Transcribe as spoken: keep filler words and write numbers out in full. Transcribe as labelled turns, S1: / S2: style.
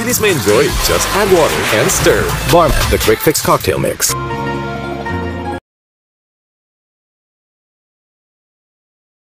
S1: Martinis may enjoy, just add water and stir. Barman, the quick fix cocktail mix.